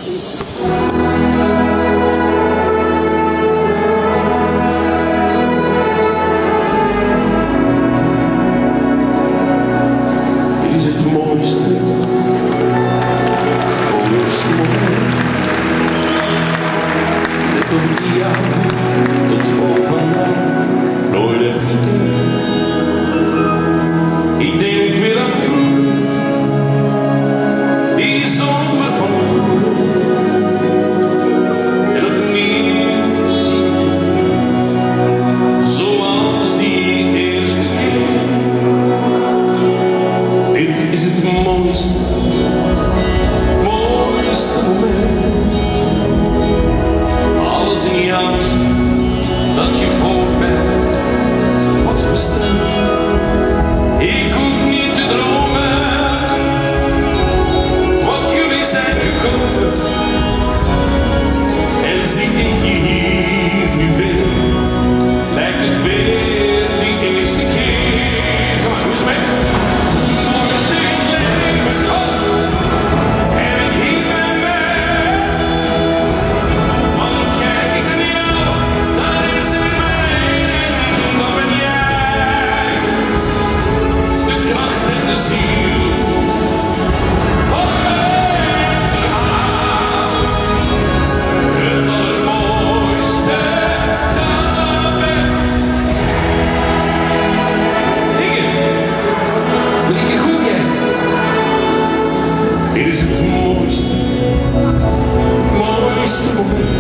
Mooiste moment. Alles in jou zegt dat je voor mij was bestemd. Ik hoef niet te dromen wat jullie zijn gekomen. En zie ik je hier nu weer, lijkt het weer die eerste keer. Kom maar, doe eens mee. Dit is het mooiste moment.